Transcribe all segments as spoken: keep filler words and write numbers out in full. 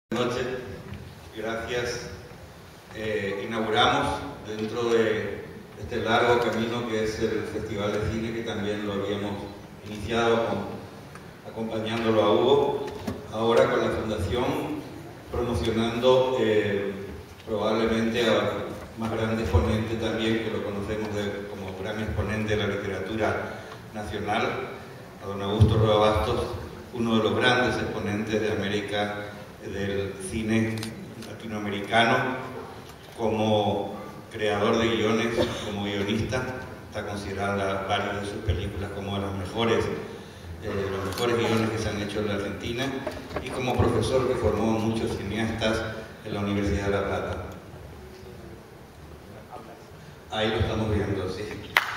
Buenas noches, gracias. Eh, inauguramos dentro de este largo camino que es el Festival de Cine, que también lo habíamos iniciado con, acompañándolo a Hugo, ahora con la Fundación, promocionando eh, probablemente a más grande exponente también, que lo conocemos de, como gran exponente de la literatura nacional, a don Augusto Roa Bastos, uno de los grandes exponentes de América, del cine latinoamericano, como creador de guiones, como guionista. Está considerada varias de sus películas como de las mejores, eh, los mejores guiones que se han hecho en la Argentina, y como profesor que formó a muchos cineastas en la Universidad de La Plata. Ahí lo estamos viendo, sí.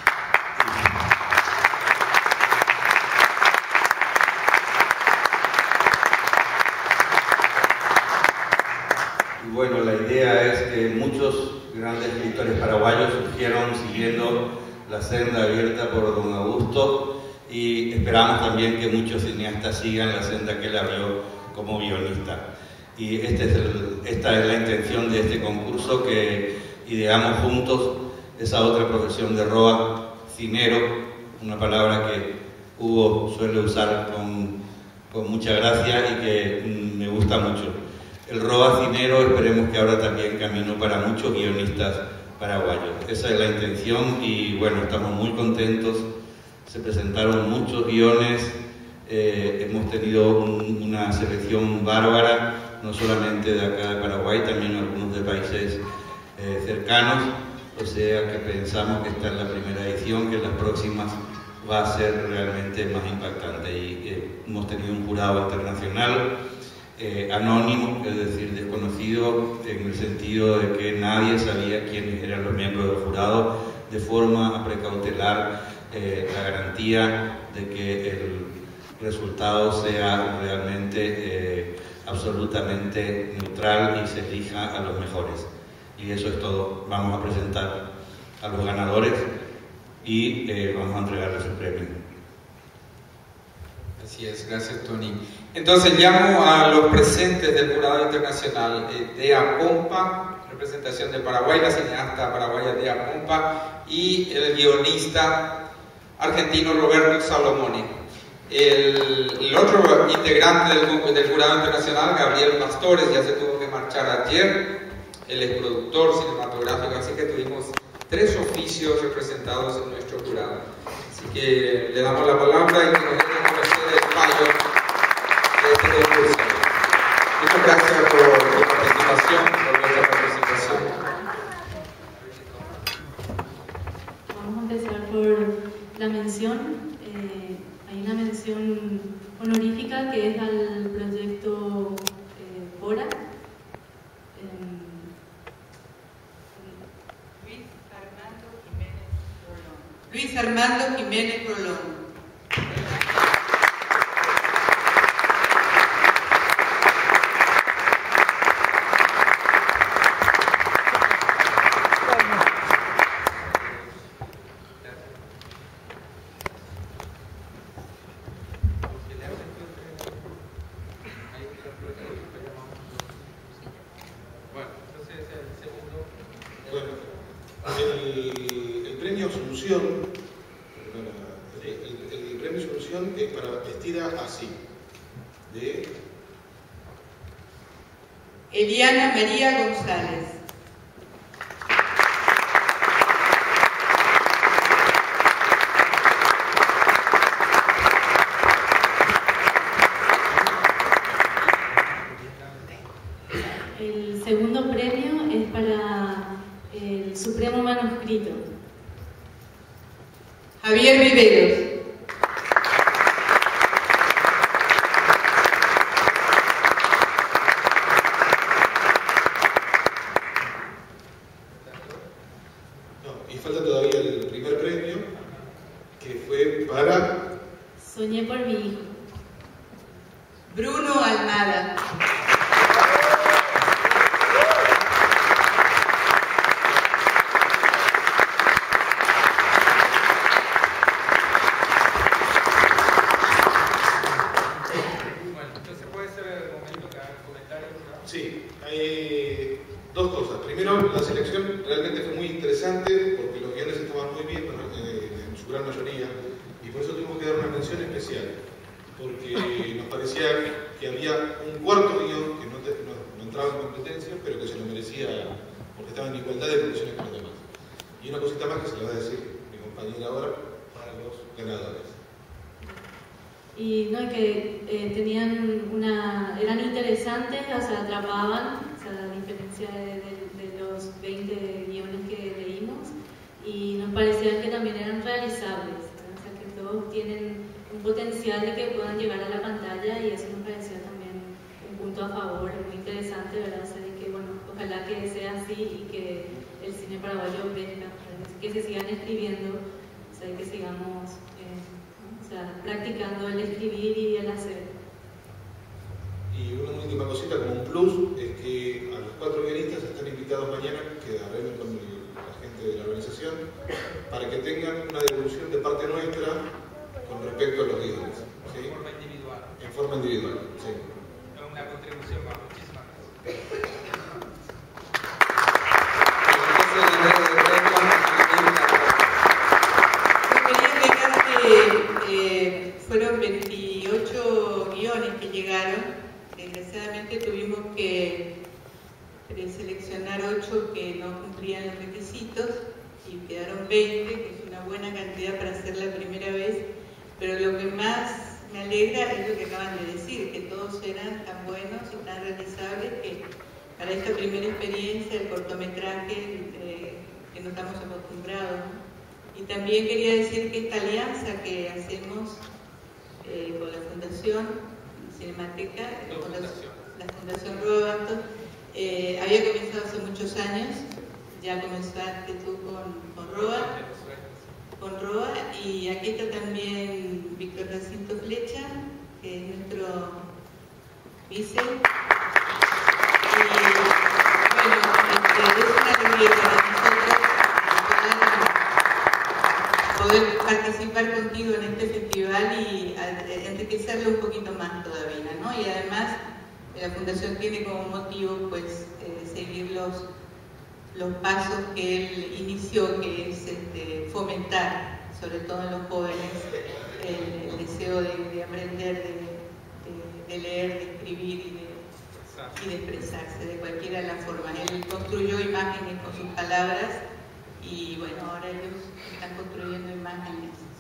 Y bueno, la idea es que muchos grandes escritores paraguayos surgieron siguiendo la senda abierta por don Augusto, y esperamos también que muchos cineastas sigan la senda que él abrió como guionista. Y este es el, esta es la intención de este concurso, que ideamos juntos esa otra profesión de Roa, cinero, una palabra que Hugo suele usar con, con mucha gracia y que mm, me gusta mucho. El Roa cinero, esperemos que ahora también camino para muchos guionistas paraguayos. Esa es la intención y bueno, estamos muy contentos. Se presentaron muchos guiones, eh, hemos tenido un, una selección bárbara, no solamente de acá de Paraguay, también algunos de países eh, cercanos, o sea que pensamos que esta es la primera edición, que las próximas va a ser realmente más impactante. Y eh, hemos tenido un jurado internacional, Eh, anónimo, es decir, desconocido, en el sentido de que nadie sabía quiénes eran los miembros del jurado, de forma a precautelar eh, la garantía de que el resultado sea realmente eh, absolutamente neutral y se elija a los mejores. Y eso es todo. Vamos a presentar a los ganadores y eh, vamos a entregarles su premio. Así es, gracias Tony. Entonces llamo a los presentes del jurado internacional, eh, Dea Pompa, representación de Paraguay, la cineasta paraguaya Dea Pompa, y el guionista argentino Roberto Salomone. El, el otro integrante del, del jurado internacional, Gabriel Pastores, ya se tuvo que marchar ayer. Él es productor cinematográfico, así que tuvimos tres oficios representados en nuestro jurado. Así que le damos la palabra y que nos den a conocer el fallo de este concurso. Muchas gracias por su participación, por vuestra participación. Vamos a empezar por la mención. Eh, hay una mención honorífica que es al proyecto eh, Bora. Eh, Luis Armando Jiménez Rolón. Bueno, entonces el segundo. Bueno, el, el premio Asunción, el, el, el premio Asunción es para Vestida Así, de Eliana María González. El segundo premio es para el Supremo Manuscrito. Javier Riveros. No, y falta todavía el primer premio, que fue para Soñé por mi hijo. Bruno Almada. Sí, hay dos cosas. Primero, la selección realmente fue muy interesante porque los guiones estaban muy bien, bueno, eh, en su gran mayoría, y por eso tuvimos que dar una mención especial, porque nos parecía que había un cuarto guión que no, te, no, no entraba en competencia, pero que se lo merecía porque estaba en igualdad de condiciones con los demás. Y una cosita más que se le va a decir mi compañera ahora para los ganadores. Y no, que eh, tenían una, eran interesantes, o sea, atrapaban, o sea, a diferencia de, de, de los veinte guiones que leímos, y nos parecía que también eran realizables, ¿verdad? O sea, que todos tienen un potencial de que puedan llegar a la pantalla, y eso nos parecía también un punto a favor, muy interesante, ¿verdad? O sea, de que, bueno, ojalá que sea así y que el cine paraguayo venga, que se sigan escribiendo, o sea, que sigamos O sea, practicando el escribir y el hacer. Y una última cosita como un plus es que a los cuatro guionistas están invitados mañana, que arreglen con el, la gente de la organización, para que tengan una devolución de parte nuestra con respecto a los guiones. ¿Sí? En forma individual. En forma individual, sí. Una contribución más. Muchísimas gracias. Eh, fueron veintiocho guiones que llegaron. Desgraciadamente tuvimos que preseleccionar ocho que no cumplían los requisitos y quedaron veinte, que es una buena cantidad para hacer la primera vez, pero lo que más me alegra es lo que acaban de decir, que todos eran tan buenos y tan realizables que para esta primera experiencia, el cortometraje eh, que no estamos acostumbrados, ¿no? Y también quería decir que esta alianza que hacemos eh, con la Fundación Cinemateca, la Fundación, la Fundación Roa Bastos, eh, había comenzado hace muchos años, ya comenzaste tú con, con Roa, con Roa, y aquí está también Víctor Jacinto Flecha, que es nuestro vice. Y bueno, este, es una alegría para nosotros poder participar contigo en este festival y enriquecerlo un poquito más todavía, ¿no? Y además la Fundación tiene como motivo pues eh, seguir los, los pasos que él inició, que es este, fomentar, sobre todo en los jóvenes, el, el deseo de, de aprender, de, de, de leer, de escribir y de, y de expresarse de cualquiera de las formas. Él construyó imágenes con sus palabras y bueno, ahora ellos están construyendo imágenes